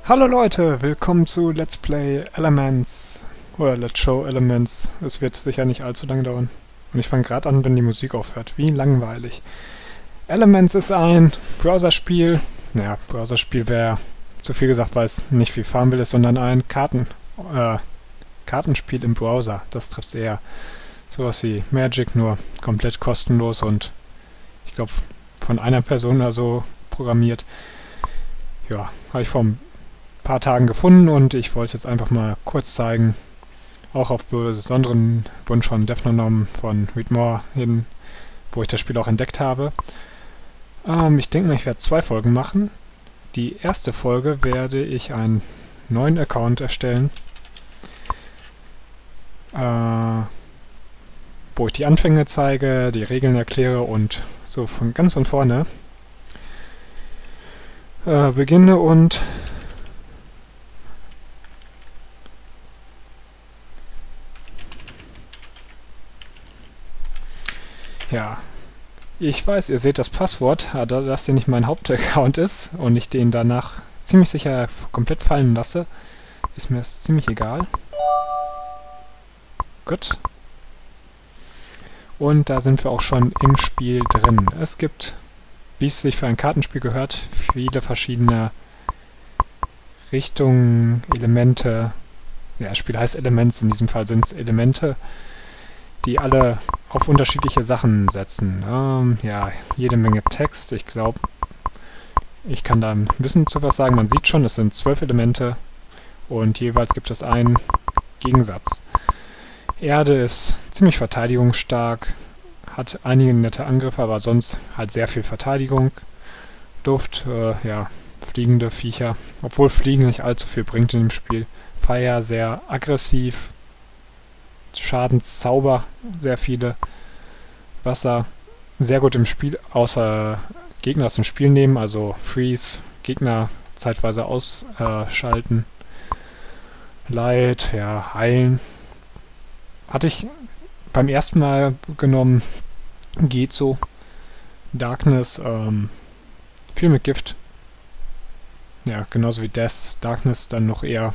Hallo Leute, willkommen zu Let's Play Elements oder Let's Show Elements. Es wird sicher nicht allzu lange dauern. Und ich fange gerade an, wenn die Musik aufhört. Wie langweilig. Elements ist ein Browserspiel. Naja, Browserspiel wäre zu viel gesagt, weil es nicht viel Farmville ist, sondern ein Kartenspiel im Browser. Das trifft es eher. Sowas wie Magic, nur komplett kostenlos und ich glaube von einer Person oder so programmiert. Ja, habe ich vor ein paar Tagen gefunden und ich wollte es jetzt einfach mal kurz zeigen. Auch auf besonderen Wunsch von Defnonom von Read More hin, wo ich das Spiel auch entdeckt habe. Ich denke mal, ich werde 2 Folgen machen. Die erste Folge werde ich einen neuen Account erstellen, wo ich die Anfänge zeige, die Regeln erkläre und so ganz von vorne beginne und ja, ich weiß, ihr seht das Passwort, da das hier nicht mein Hauptaccount ist und ich den danach ziemlich sicher komplett fallen lasse, ist mir das ziemlich egal. Gut. Und da sind wir auch schon im Spiel drin. Es gibt, wie es sich für ein Kartenspiel gehört, viele verschiedene Richtungen, Elemente. Ja, das Spiel heißt Elements, in diesem Fall sind es Elemente, die alle auf unterschiedliche Sachen setzen. Ja, jede Menge Text. Ich glaube, ich kann da ein bisschen zu was sagen. Man sieht schon, es sind 12 Elemente und jeweils gibt es einen Gegensatz. Erde ist ziemlich verteidigungsstark, hat einige nette Angriffe, aber sonst halt sehr viel Verteidigung. Duft, ja, fliegende Viecher, obwohl Fliegen nicht allzu viel bringt in dem Spiel. Feuer sehr aggressiv. Schadenszauber, sehr viele. Wasser, sehr gut im Spiel, außer Gegner aus dem Spiel nehmen, also Freeze, Gegner zeitweise ausschalten. Light, ja, heilen. Hatte ich beim ersten Mal genommen, geht so. Darkness, viel mit Gift. Ja, genauso wie Death. Darkness dann noch eher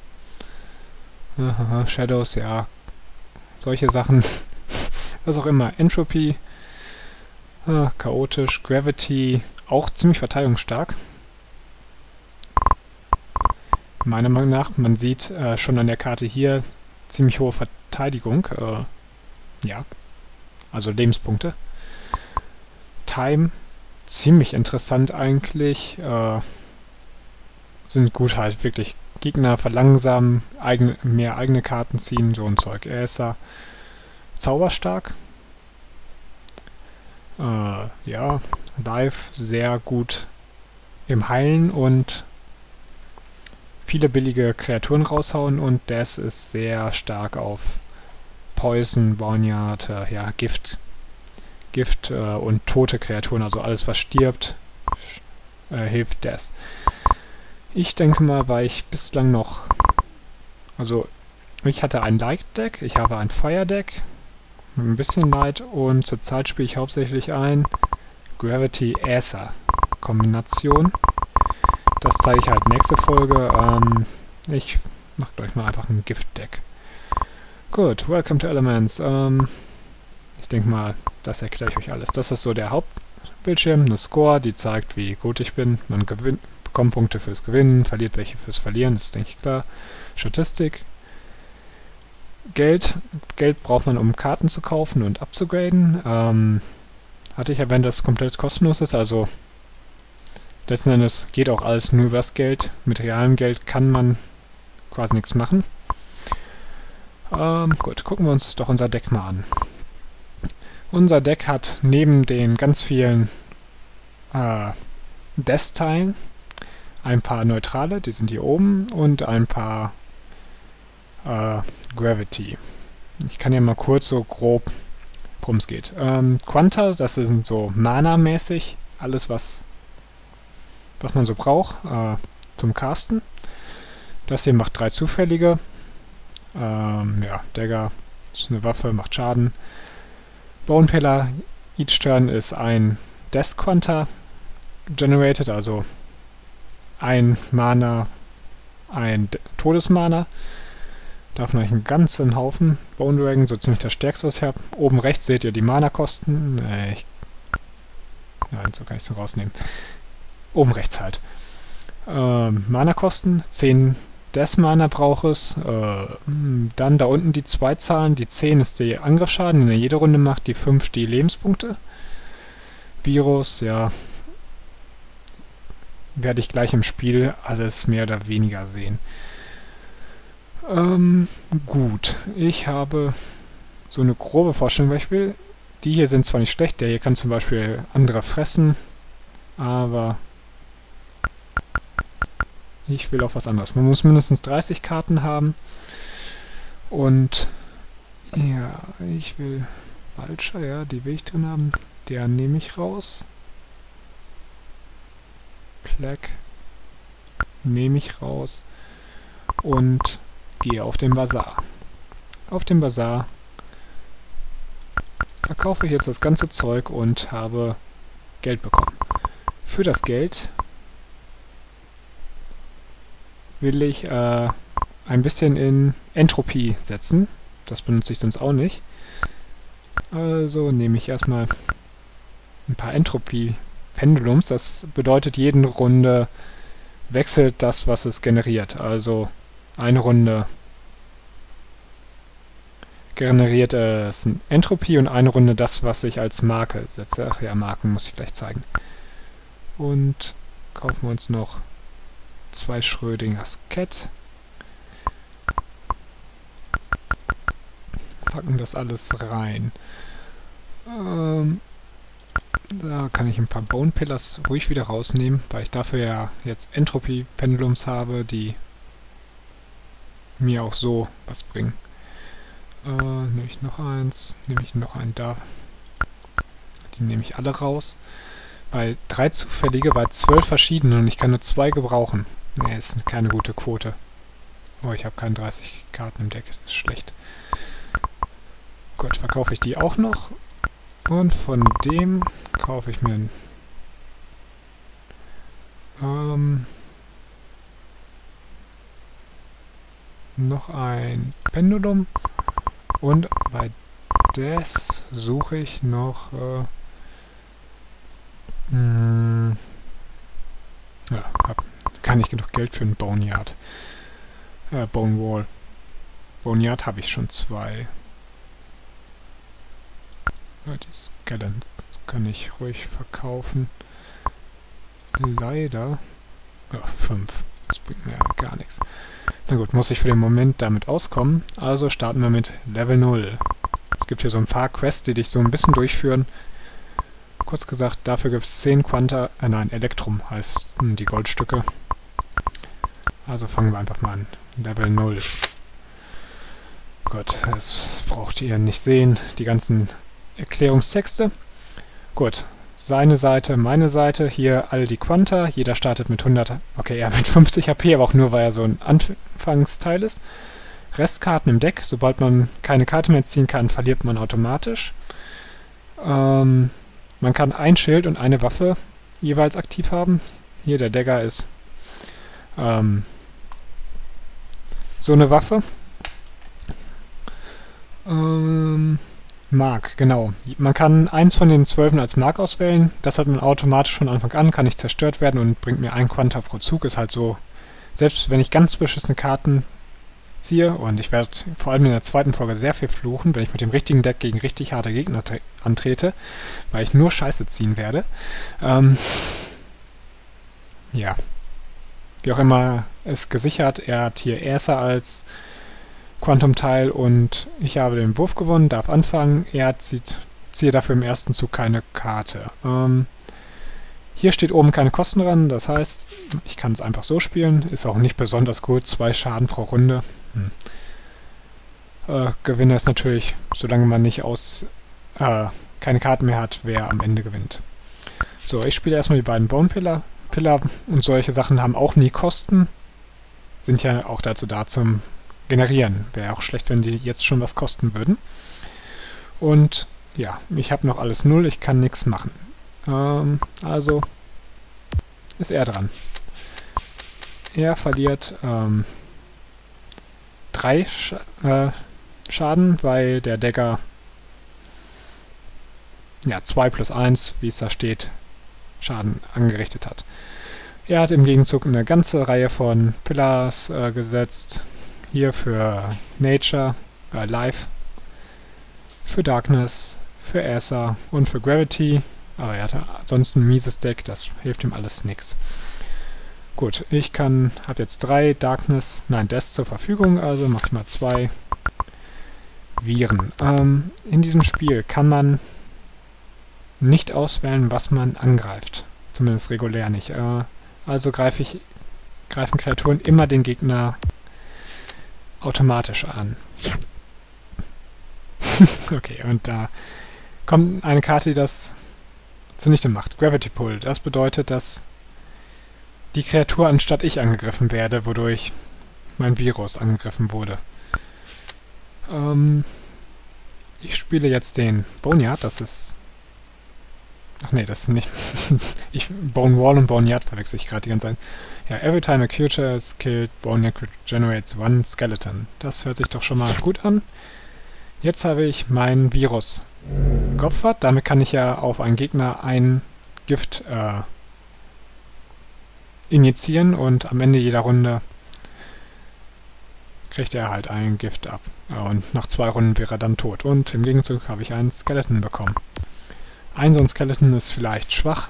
Shadows, ja, solche Sachen, was auch immer. Entropy, chaotisch, Gravity, auch ziemlich verteidigungsstark. Meiner Meinung nach, man sieht schon an der Karte hier ziemlich hohe Verteidigung, ja, also Lebenspunkte. Time, ziemlich interessant eigentlich, sind gut halt wirklich Gegner verlangsamen, mehr eigene Karten ziehen, so ein Zeug. Er ist da zauberstark. Ja, Life sehr gut im Heilen und viele billige Kreaturen raushauen und Death ist sehr stark auf Poison, Barnyard, ja, Gift und tote Kreaturen, also alles was stirbt, hilft Death. Ich denke mal, weil ich bislang noch, also ich hatte ein Light-Deck, ich habe ein Fire-Deck mit ein bisschen Light und zurzeit spiele ich hauptsächlich ein Gravity-Aether-Kombination. Das zeige ich halt nächste Folge. Ich mache gleich mal einfach ein Gift-Deck. Gut, Welcome to Elements. Ich denke mal, das erkläre ich euch alles. Das ist so der Hauptbildschirm, eine Score, die zeigt, wie gut ich bin. Man bekommt Punkte fürs Gewinnen, verliert welche fürs Verlieren, das ist, denke ich, klar. Statistik. Geld. Geld braucht man, um Karten zu kaufen und abzugraden. Hatte ich erwähnt, dass es komplett kostenlos ist, also letzten Endes geht auch alles nur übers Geld. Mit realem Geld kann man quasi nichts machen. Gut, gucken wir uns doch unser Deck mal an. Unser Deck hat neben den ganz vielen Death-Teilen ein paar neutrale, die sind hier oben, und ein paar Gravity. Ich kann ja mal kurz so grob, worum es geht. Quanta, das sind so Mana-mäßig, alles was man so braucht zum Casten. Das hier macht 3 zufällige. Ja, Dagger ist eine Waffe, macht Schaden. Bone Pillar, each turn ist ein Death Quanta generated, also ein Mana ein Todesmana. Davon habe ich einen ganzen Haufen. Bone Dragon, so ziemlich das stärkste, was ich habe. Oben rechts seht ihr die Mana-Kosten. Nein, so kann ich es rausnehmen. Oben rechts halt. Mana-Kosten, 10 Death Mana braucht es. Dann da unten die 2 Zahlen. Die 10 ist der Angriffsschaden, den er jede Runde macht. Die 5 die Lebenspunkte. Virus, ja. Werde ich gleich im Spiel alles mehr oder weniger sehen. Gut, ich habe so eine grobe Vorstellung, was ich will. Die hier sind zwar nicht schlecht, der hier kann zum Beispiel andere fressen, aber ich will auch was anderes. Man muss mindestens 30 Karten haben und ja, ich will Vulture, ja, die will ich drin haben. Der nehme ich raus. Plague nehme ich raus und gehe auf den Bazar. Auf dem Bazar verkaufe ich jetzt das ganze Zeug und habe Geld bekommen. Für das Geld will ich ein bisschen in Entropie setzen. Das benutze ich sonst auch nicht. Also nehme ich erstmal ein paar Entropie-Pendulums. Das bedeutet, jede Runde wechselt das, was es generiert. Also eine Runde generiert es Entropie und eine Runde das, was ich als Marke setze. Ach ja, Marken muss ich gleich zeigen. Und kaufen wir uns noch 2 Schrödingers Cat. Packen das alles rein. Da kann ich ein paar Bone Pillars ruhig wieder rausnehmen, weil ich dafür ja jetzt Entropie-Pendulums habe, die mir auch so was bringen. Nehme ich noch eins, nehme ich noch einen da. Die nehme ich alle raus. Bei 3 zufällige, bei 12 verschiedene und ich kann nur 2 gebrauchen. Ne, ist keine gute Quote. Oh, ich habe keine 30 Karten im Deck, das ist schlecht. Gut, verkaufe ich die auch noch. Und von dem kaufe ich mir noch ein Pendulum. Und bei das suche ich noch ja, kann ich genug Geld für einen Boneyard. Bone Wall. Boneyard habe ich schon 2. Ja, die Skeletons kann ich ruhig verkaufen. Leider 5. Das bringt mir ja gar nichts. Na gut, muss ich für den Moment damit auskommen. Also starten wir mit Level 0. Es gibt hier so ein paar Quests, die dich so ein bisschen durchführen. Kurz gesagt, dafür gibt es 10 Quanta, nein, Elektrum heißt die Goldstücke. Also fangen wir einfach mal an. Level 0. Gut, das braucht ihr nicht sehen, die ganzen Erklärungstexte. Gut, seine Seite, meine Seite, hier all die Quanta, jeder startet mit 100, okay, er mit 50 HP, aber auch nur, weil er so ein Anfangsteil ist. Restkarten im Deck, sobald man keine Karte mehr ziehen kann, verliert man automatisch. Man kann ein Schild und eine Waffe jeweils aktiv haben. Hier der Dagger ist so eine Waffe. Mark, genau. Man kann eins von den 12 als Mark auswählen. Das hat man automatisch von Anfang an, kann nicht zerstört werden und bringt mir 1 Quanta pro Zug. Ist halt so, selbst wenn ich ganz beschissene Karten ziehe, und ich werde vor allem in der zweiten Folge sehr viel fluchen, wenn ich mit dem richtigen Deck gegen richtig harte Gegner antrete, weil ich nur Scheiße ziehen werde. Ja. Wie auch immer, ist gesichert. Er hat hier Aether als Quantum-Teil und ich habe den Wurf gewonnen, darf anfangen. Er ziehe dafür im ersten Zug keine Karte. Hier steht oben keine Kosten dran, das heißt, ich kann es einfach so spielen. Ist auch nicht besonders gut, 2 Schaden pro Runde. Gewinner ist natürlich, solange man nicht keine Karten mehr hat, wer am Ende gewinnt. So, ich spiele erstmal die beiden Bone Pillar. Und solche Sachen haben auch nie Kosten. Sind ja auch dazu da zum Generieren. Wäre auch schlecht, wenn die jetzt schon was kosten würden. Und ja, ich habe noch alles 0, ich kann nichts machen. Also ist er dran. Er verliert 3 Schaden, weil der Dagger 2 plus 1, wie es da steht, Schaden angerichtet hat. Er hat im Gegenzug eine ganze Reihe von Pillars gesetzt. Hier für Nature, Life, für Darkness, für Aether und für Gravity. Aber er hatte sonst ein mieses Deck, das hilft ihm alles nix. Gut, ich habe jetzt 3 Death zur Verfügung, also mache ich mal 2 Viren. In diesem Spiel kann man nicht auswählen, was man angreift. Zumindest regulär nicht. Also greifen Kreaturen immer den Gegner automatisch an. Okay, und da kommt eine Karte, die das zunichte macht. Gravity Pull. Das bedeutet, dass die Kreatur anstatt ich angegriffen werde, wodurch mein Virus angegriffen wurde. Ich spiele jetzt den Boneyard, das ist... Ach nee, das ist nicht... Bone Wall und Boneyard verwechsel ich gerade die ganze Zeit. Ja, every time a creature is killed, Boneyard generates 1 Skeleton. Das hört sich doch schon mal gut an. Jetzt habe ich mein Virus geopfert. Damit kann ich ja auf einen Gegner ein Gift injizieren und am Ende jeder Runde kriegt er halt ein Gift ab. Und nach 2 Runden wäre er dann tot. Und im Gegenzug habe ich einen Skeleton bekommen. So ein Skeleton ist vielleicht schwach,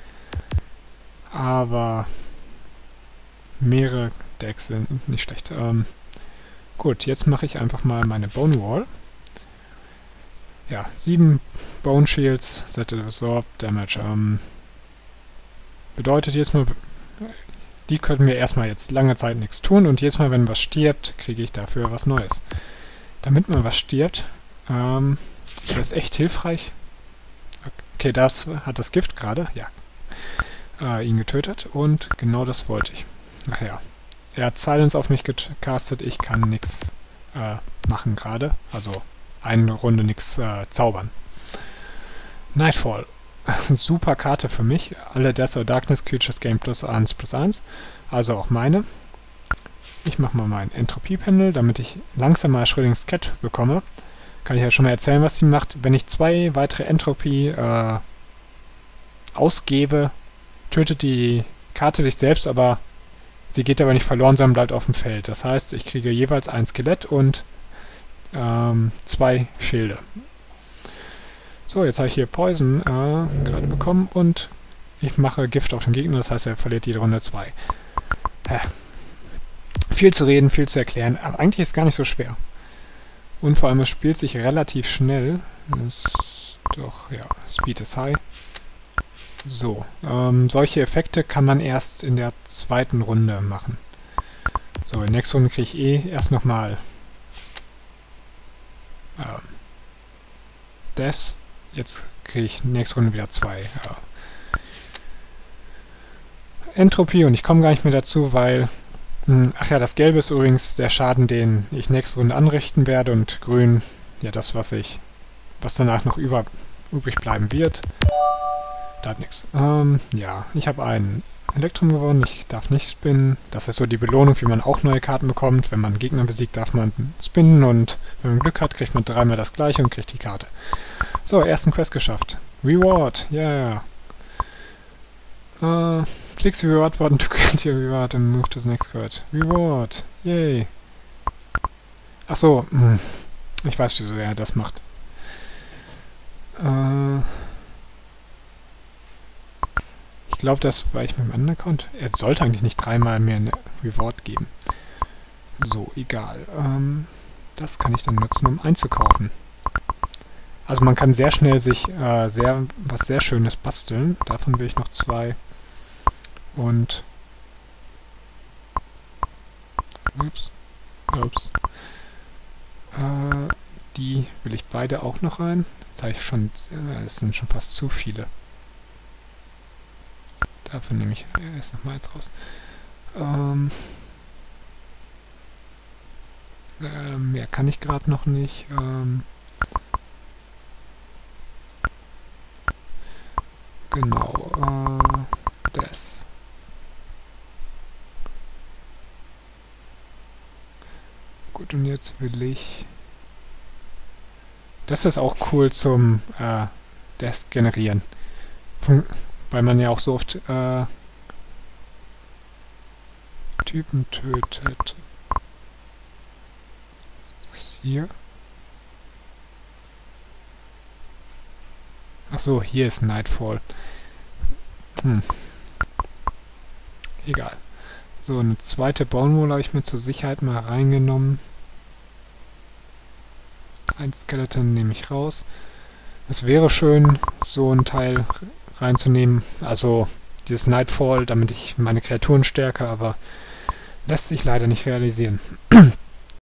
aber mehrere Decks sind nicht schlecht. Gut, jetzt mache ich einfach mal meine Bone Wall. Ja, 7 Bone Shields, Set Absorb Damage. Bedeutet jedes Mal, die können mir erstmal jetzt lange Zeit nichts tun und jedes Mal, wenn was stirbt, kriege ich dafür was Neues. Damit man was stirbt, das ist echt hilfreich. Okay, das hat das Gift gerade, ja, ihn getötet und genau das wollte ich. Ach ja, er hat Silence auf mich gecastet, ich kann nichts machen gerade, also eine Runde nichts zaubern. Nightfall. Super Karte für mich. Alle Death or Darkness Creatures gain +1/+1. Also auch meine. Ich mache mal mein Entropie-Pendel, damit ich langsam mal Schrödingers Cat bekomme. Kann ich ja schon mal erzählen, was sie macht. Wenn ich 2 weitere Entropie ausgebe, tötet die Karte sich selbst, aber sie geht aber nicht verloren, sondern bleibt auf dem Feld. Das heißt, ich kriege jeweils ein Skelett und 2 Schilde. So, jetzt habe ich hier Poison gerade bekommen und ich mache Gift auf den Gegner, das heißt, er verliert jede Runde 2. Viel zu reden, viel zu erklären, aber eigentlich ist es gar nicht so schwer. Und vor allem, es spielt sich relativ schnell. Speed ist high. So, solche Effekte kann man erst in der 2. Runde machen. So, in der nächsten Runde kriege ich erst nochmal Death. Jetzt kriege ich nächste Runde wieder 2 Entropie und ich komme gar nicht mehr dazu, weil... Ach ja, das Gelbe ist übrigens der Schaden, den ich nächste Runde anrichten werde und Grün, ja das, was danach noch übrig bleiben wird. Da hat nichts. Ja, ich habe einen Elektrum gewonnen, ich darf nicht spinnen. Das ist so die Belohnung, wie man auch neue Karten bekommt. Wenn man Gegner besiegt, darf man spinnen und wenn man Glück hat, kriegt man 3-mal das gleiche und kriegt die Karte. So, ersten Quest geschafft. Reward, yeah. Clicks the reward button to get your reward and move to the next quest. Reward, yay. Ach so, ich weiß, wieso er das macht. Ich glaube, das war ich mit dem anderen Account. Er sollte eigentlich nicht 3-mal mehr eine Reward geben. So, egal. Das kann ich dann nutzen, um einzukaufen. Also man kann sehr schnell sich was sehr Schönes basteln. Davon will ich noch 2. Und... Ups. Die will ich beide auch noch rein. Jetzt habe ich schon... es sind schon fast zu viele. Dafür nehme ich erst nochmal eins raus. Mehr kann ich gerade noch nicht. Genau. Das. Gut, und jetzt will ich... Das ist auch cool zum Desk generieren. Weil man ja auch so oft Typen tötet. Hier. Achso, hier ist Nightfall. Egal. So, eine zweite Bone Wall habe ich mir zur Sicherheit mal reingenommen. Ein Skeleton nehme ich raus. Es wäre schön, so ein Teil reinzunehmen. Also dieses Nightfall, damit ich meine Kreaturen stärke, aber lässt sich leider nicht realisieren.